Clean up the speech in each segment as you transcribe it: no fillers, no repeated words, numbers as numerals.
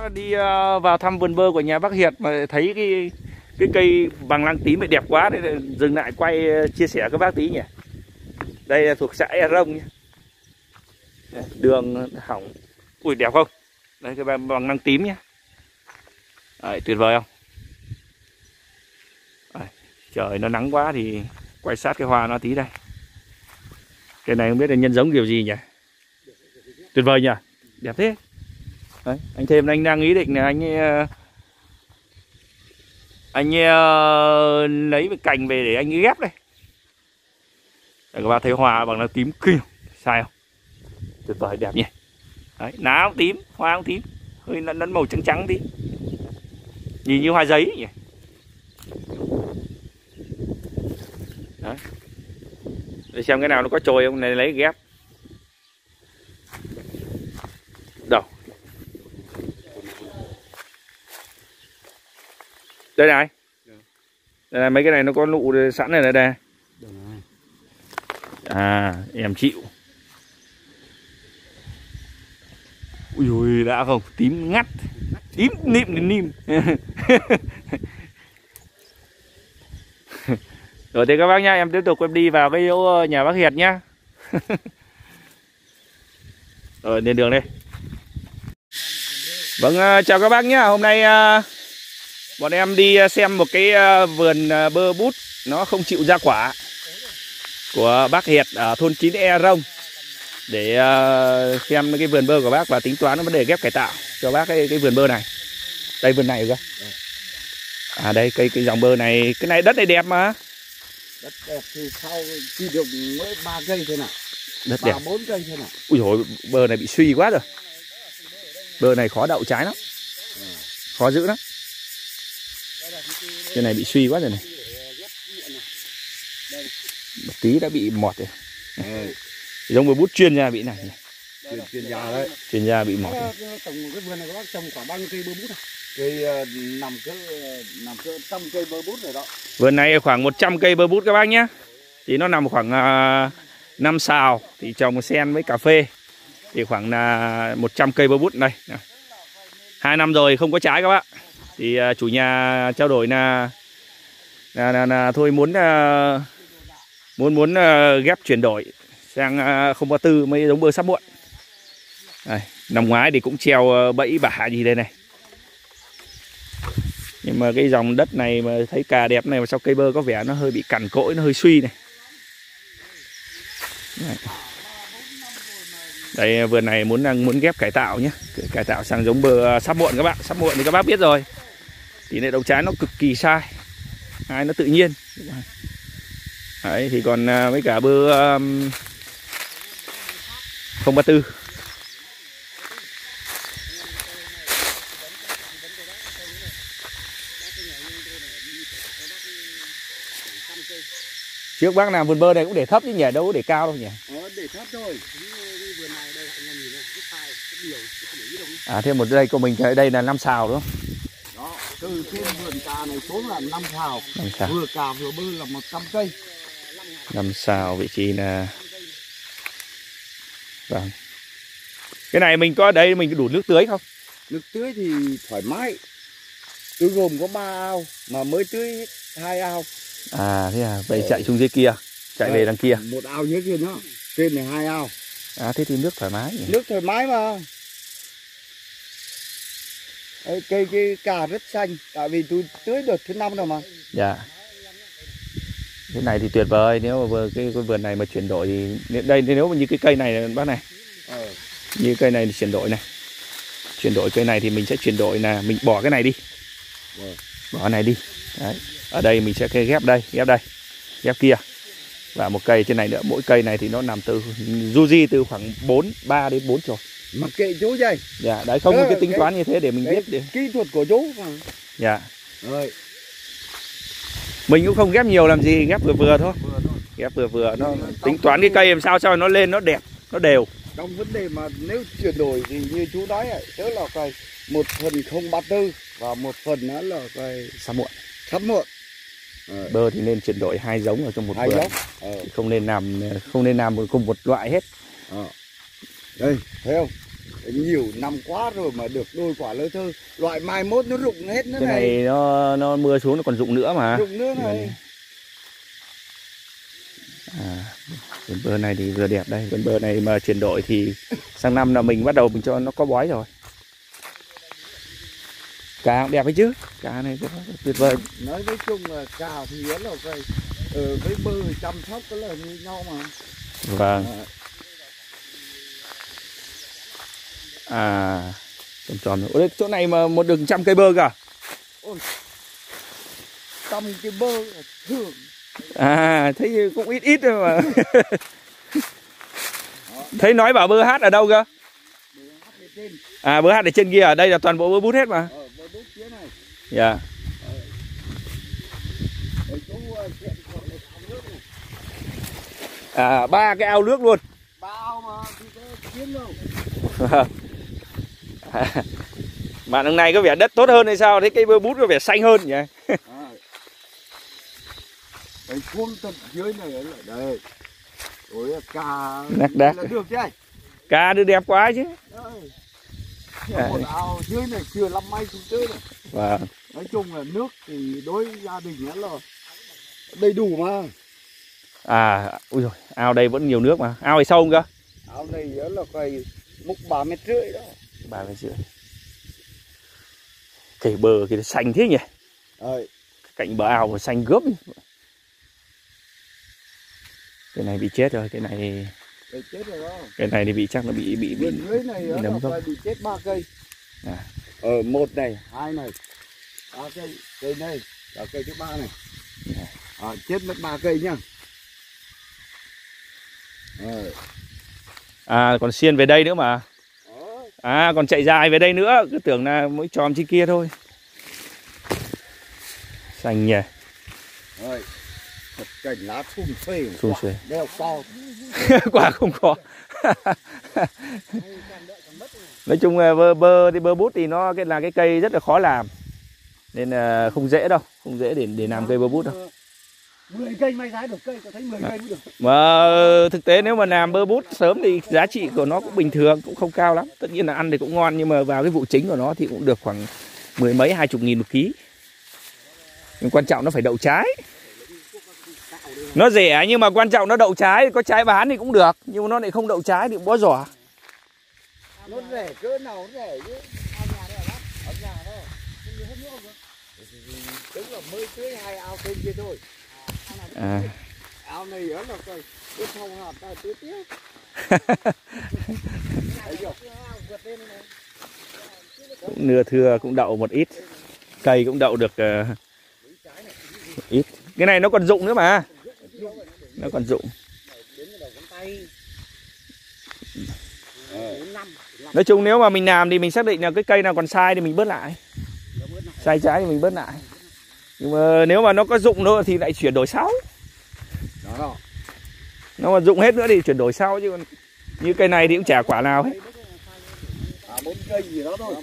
đi vào thăm vườn bơ của nhà bác Hiệt mà thấy cái cây bằng lăng tím này đẹp quá nên dừng lại quay chia sẻ các bác tí nhỉ. Đây là thuộc xã E Rông nhé. Đường hỏng. Ui đẹp không? Đây cái bằng lăng tím nhé. Đấy, tuyệt vời không? Đấy, trời nó nắng quá thì quay sát cái hoa nó tí đây. Cái này không biết là nhân giống kiểu gì nhỉ? Tuyệt vời nhỉ? Đẹp thế. Đấy, anh đang ý định là anh lấy cái cành về để anh ghép đây. Để các bạn thấy hoa bằng lăng tím kinh không? Sai không? Tuyệt vời đẹp nhỉ. Đấy, lá cũng tím, hoa cũng tím, hơi lẫn màu trắng trắng tí, nhìn như hoa giấy nhỉ. Đấy. Để xem cái nào nó có chồi không, này lấy ghép. Đâu? Đây này. Đây này, mấy cái này nó có nụ sẵn này đây. À, em chịu. Ui ui, đã không? Tím ngắt. Tím nịm đến nìm. Rồi thế các bác nhá, em tiếp tục em đi vào cái chỗ nhà bác Hiệt nhá. Rồi lên đường đây. Vâng, chào các bác nhá. Hôm nay bọn em đi xem một cái vườn bơ bút nó không chịu ra quả của bác Hiệt ở thôn 9 E Rông, để xem cái vườn bơ của bác và tính toán vấn đề ghép cải tạo cho bác cái vườn bơ này. Đây vườn này cơ. À đây cái dòng bơ này, cái này đất này đẹp mà. Đất đẹp thì sau chỉ được mới 3 cây thôi nào. Đất đẹp. 4 cây thôi nào. Ui dồi, bơ này bị suy quá rồi. Bơ này khó đậu trái lắm. Khó giữ lắm. Cái này bị suy quá rồi này. Một tí đã bị mọt rồi. Giống bơ bút chuyên gia bị này. Chuyên gia đấy. Chuyên gia bị mọt. Trồng cái vườn này các bác trồng khoảng bao nhiêu cây bơ bút này? Cây nằm cỡ 100 cây bơ bút rồi đó. Vườn này khoảng 100 cây bơ bút các bác nhé. Thì nó nằm khoảng 5 sào, thì trồng sen với cà phê thì khoảng là 100 cây bơ bút đây. 2 năm rồi không có trái các bác. Thì chủ nhà trao đổi là thôi muốn ghép chuyển đổi sang 034 mấy giống bơ sắp muộn. Đây, năm ngoái thì cũng treo bẫy bả gì đây này. Nhưng mà cái dòng đất này mà thấy cà đẹp này mà sao cây bơ có vẻ nó hơi bị cằn cỗi, nó hơi suy này. Đây vườn này muốn ghép cải tạo nhé, cải tạo sang giống bơ sắp muộn các bạn. Sắp muộn thì các bác biết rồi, tỷ lệ đậu trái nó cực kỳ sai, hai nó tự nhiên. Đấy, thì còn với cả bơ 034. Trước bác làm vườn bơ này cũng để thấp chứ nhỉ, đâu có để cao đâu nhỉ? Để thấp thôi. Vườn này đây anh em nhìn này, rất sai, rất nhiều, không để ý đâu. À thêm một đây của mình đây là 5 sào đúng không? Đó, từ trên vườn cà này xuống là 5 sào. Vừa cà vừa bơ là 100 cây. 5 sào vị trí là. Vâng. Cái này mình có ở đây mình đủ nước tưới không? Nước tưới thì thoải mái. Tôi gồm có 3 ao mà mới tưới 2 ao. À thế à, vậy chạy xuống dưới kia, chạy về đằng kia. Một ao dưới kia nữa, trên này 2 ao. À thế thì nước thoải mái nhỉ? Nước thoải mái mà. Đấy, cây cà rất xanh, tại vì tôi tưới đợt thứ 5 rồi mà. Dạ. Thế này thì tuyệt vời, nếu mà cái vườn này mà chuyển đổi thì đây nếu mà như cái cây này bác này. Như cây này thì chuyển đổi này. Chuyển đổi cây này thì mình sẽ chuyển đổi là mình bỏ cái này đi. Bỏ cái này đi. Đấy. Ở đây mình sẽ ghép đây, ghép kia. Và một cây trên này nữa, mỗi cây này thì nó nằm từ du di từ khoảng 3 đến 4 chồi. Mặc kệ chú dây. Dạ, đấy không có cái tính toán như thế để mình biết được. Kỹ thuật của chú mà. Dạ. Rồi. Mình cũng không ghép nhiều làm gì, ghép vừa vừa thôi. Ghép vừa vừa nó tính toán cái cây làm sao cho nó lên nó đẹp, nó đều. Trong vấn đề mà nếu chuyển đổi thì như chú nói ấy, tức là cái một phần 034 và một phần nữa là cái sắp muộn. Sắp muộn. Bơ thì nên chuyển đổi 2 giống ở trong một vườn. Không nên làm cùng một loại hết. Đây, thấy không? nhiều năm quá rồi mà được đôi quả lơ thơ. Loại mai mốt nó rụng hết nữa Cái này nó mưa xuống nó còn rụng nữa mà. Rụng nữa này. Vườn bơ này thì vừa đẹp đây. Vườn bơ này mà chuyển đổi thì sang năm là mình bắt đầu mình cho nó có bói rồi. Cá cũng đẹp ấy chứ. Cá này rất tuyệt vời. Nói với chung là cà thì là cái với bơ chăm sóc cái là như nhau mà. Vâng. Tròn tròn. Ôi, chỗ này mà một đường 100 cây bơ cả. Ôi, 100 cái bơ là thường. Thấy cũng ít ít thôi mà. Thấy nói bảo bơ hát ở đâu cơ? Bơ hát ở trên kia, ở đây là toàn bộ bơ bút hết mà. Bơ bút phía này. Dạ. Ba cái ao nước luôn. 3 ao mà thì có kiến đâu. Bạn hôm nay có vẻ đất tốt hơn hay sao? Thấy cây bơ bút có vẻ xanh hơn nhỉ? Cái khuôn tận dưới này là đây. Rồi cà là được chứ. Cá đưa đẹp quá chứ. Đây. Một ao dưới này chưa lắm may xuống tới này. Vâng. Nói chung là nước thì đối với gia đình là đầy đủ mà. Ui rồi, ao đây vẫn nhiều nước mà. Ao này sâu không cơ? Ao này là cây múc 3,5 mét đó. 3,5 mét. Cây bơ kia xanh thế nhỉ? Cạnh bờ ao mà xanh gớm. Cái này bị chết rồi, cái này chết rồi đó. Cái này thì bị chắc nó bị dưới này nó bị chết 3 cây. Một này, 2 này, 3 cây, cây này, và cây thứ 3 này. Chết mất 3 cây nhá. Còn xiên về đây nữa mà. Còn chạy dài về đây nữa, cứ tưởng là mỗi chòm trên kia thôi. Xanh nhỉ. Thật cảnh lá sum xuê. Đeo to. Quả không có. Nói chung bơ bút thì nó là cái cây rất là khó làm. Nên là không dễ đâu, không dễ để làm cây bơ bút đâu. 10 cây may giá được cây, tôi thấy 10 cây mới được. Mà thực tế nếu mà làm bơ bút sớm thì giá trị của nó cũng bình thường, cũng không cao lắm. Tất nhiên là ăn thì cũng ngon, nhưng mà vào cái vụ chính của nó thì cũng được khoảng 10 mấy 20 nghìn một ký. Nhưng quan trọng nó phải đậu trái. Nó rẻ nhưng mà quan trọng nó đậu trái, có trái bán thì cũng được, nhưng mà nó lại không đậu trái thì cũng bó giỏ. Nó rẻ cỡ nào nó rẻ chứ. Ở nhà đó. Không hết nước không? Tức là mới tưới 2 ao trên kia thôi. Ao này nữa là coi cái thông hạt ta tưới tiếp. Cũng nưa thưa cũng đậu một ít. Cây cũng đậu được một ít. Cái này nó còn rụng nữa mà. Nó còn rụng. Nói chung nếu mà mình làm thì mình xác định là cái cây nào còn sai thì mình bớt lại. Sai trái thì mình bớt lại. Nhưng mà nếu mà nó có rụng nữa thì lại chuyển đổi sau. Nó mà rụng hết nữa thì chuyển đổi sau, chứ còn như cây này thì cũng chả quả nào hết. 4 cây gì đó thôi.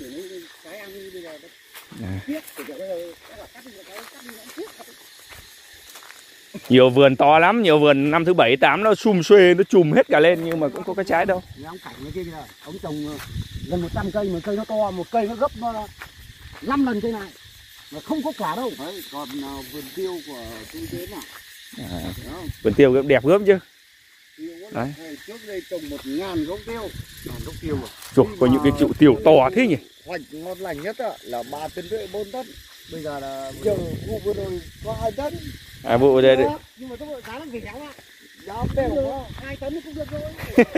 Nhiều vườn to lắm, nhiều vườn năm thứ 7, 8 nó sum xuê, nó chùm hết cả lên nhưng mà cũng có cái trái đâu. Ông Cảnh kia kìa, ông trồng gần 100 cây mà cây nó to, một cây nó gấp 5 lần cây này. Mà không có quả đâu. Đấy, còn vườn tiêu của tôi đến nào. Vườn tiêu cũng đẹp gớm chứ. Đấy. Trước đây trồng 1000 gốc tiêu. Gốc tiêu rồi. Trời, có những cái trụ tiêu to thế nhỉ. Hoạch ngon lành nhất là 3,5 tấn, 4 tấn. Bây giờ là giờ vụ vừa rồi có 2 tấn. Vụ đây đấy. Nhưng mà tốc độ giá nó về kéo ạ. Giá đều 2 tấn cũng được rồi.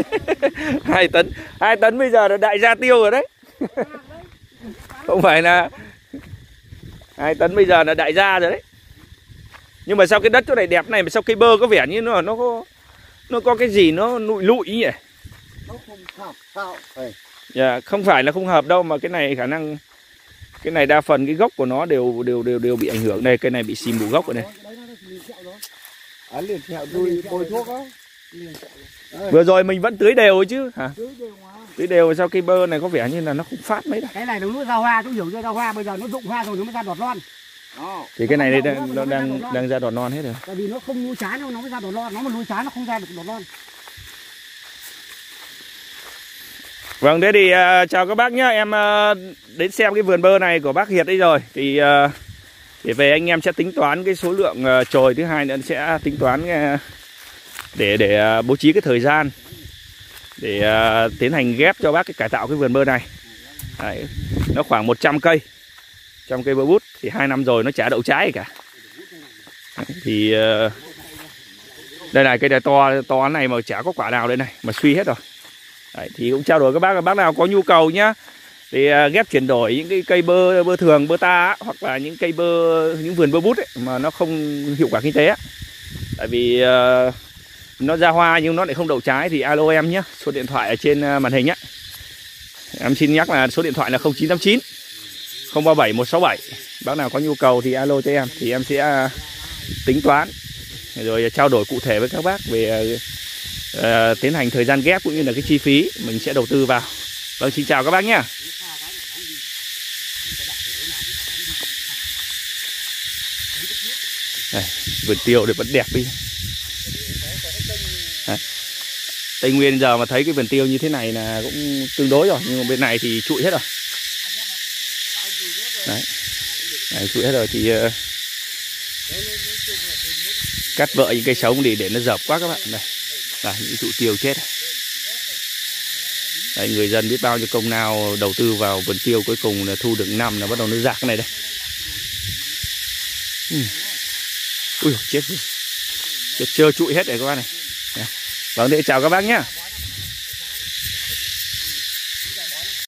2 tấn bây giờ là đại gia tiêu rồi đấy. Không phải là 2 tấn bây giờ là đại gia rồi đấy. Nhưng mà sao cái đất chỗ này đẹp này mà sao cây bơ có vẻ như nó có cái gì nó lụi lụi nhỉ? Nó không hợp sao? Không phải là không hợp đâu, mà cái này khả năng cái này đa phần cái gốc của nó đều bị ảnh hưởng. Đây, cây này bị xìm bù gốc rồi này. Liền sẹo tôi bôi thuốc đó. Vừa rồi mình vẫn tưới đều chứ hả? Tưới đều, sao cây bơ này có vẻ như là nó không phát mấy đâu. Cái này nó ra hoa, chú hiểu chưa? Ra hoa bây giờ nó rụng hoa rồi nó mới ra đọt non. Thì cái này nó đang ra đọt non hết rồi. Tại vì nó không nuôi trái nó mới ra đọt non, nó mà nuôi trái nó không ra được đọt non. Vâng, thế thì chào các bác nhá. Em đến xem cái vườn bơ này của bác Hiệt đấy rồi. Thì để về anh em sẽ tính toán cái số lượng chồi, thứ hai nữa sẽ tính toán để bố trí cái thời gian để tiến hành ghép cho bác cái cải tạo cái vườn bơ này. Đấy, nó khoảng 100 cây. 100 cây bơ bút thì 2 năm rồi nó chả đậu trái gì cả. Đấy, thì đây này, cây này to này mà chả có quả nào đây này, mà suy hết rồi. Đấy, thì cũng trao đổi các bác nào có nhu cầu nhá, thì ghép chuyển đổi những cái cây bơ thường, bơ ta hoặc là những cây những vườn bơ bút ấy, mà nó không hiệu quả kinh tế ấy. Tại vì nó ra hoa nhưng nó lại không đậu trái thì alo em nhé, số điện thoại ở trên màn hình nhé. Em xin nhắc là số điện thoại là 0989 037 167. Bác nào có nhu cầu thì alo cho em, thì em sẽ tính toán rồi trao đổi cụ thể với các bác về tiến hành thời gian ghép cũng như là cái chi phí mình sẽ đầu tư vào. Vâng, xin chào các bác nhé. Đây, vườn tiêu thì vẫn đẹp đi. Đấy. Tây Nguyên giờ mà thấy cái vườn tiêu như thế này là cũng tương đối rồi, nhưng mà bên này thì trụi hết rồi. Đấy, đấy, trụi hết rồi thì cắt vợ những cây sống để nó dập quá các bạn. Đây là những trụ tiêu chết. Đấy, người dân biết bao nhiêu công nào đầu tư vào vườn tiêu, cuối cùng là thu được năm là bắt đầu nó rạc cái này đây. Ui chết, chết trơ trụi hết rồi các bạn này. Vâng, để chào các bác nhé.